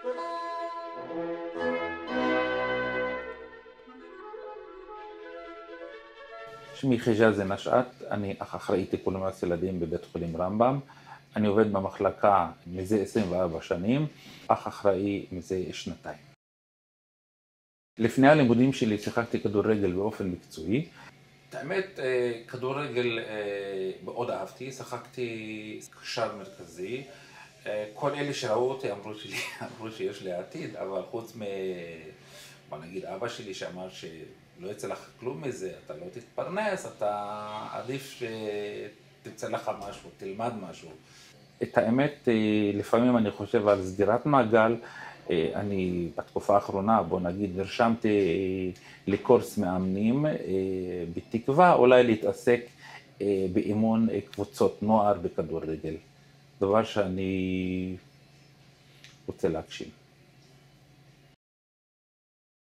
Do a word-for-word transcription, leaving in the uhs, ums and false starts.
שמי חיג'אזי נשאת, אני אח אחראי טיפול נמרץ ילדים בבית חולים רמב"ם. אני עובד במחלקה מזה עשרים וארבע שנים, אח אחראי מזה שנתיים. לפני הלימודים שלי שיחקתי כדורגל באופן מקצועי. האמת, כדורגל מאוד אהבתי, שיחקתי קשר מרכזי. כל אלה שראו אותי אמרו שלי, אמרו שיש לי עתיד, אבל חוץ מ... בוא נגיד, אבא שלי שאמר שלא יצא לך כלום מזה, אתה לא תתפרנס, אתה עדיף שתמצא לך משהו, תלמד משהו. את האמת, לפעמים אני חושב על סגירת מעגל. אני בתקופה האחרונה, בוא נגיד, נרשמתי לקורס מאמנים, בתקווה אולי להתעסק באימון קבוצות נוער בכדורגל. דבר שאני רוצה להגשים.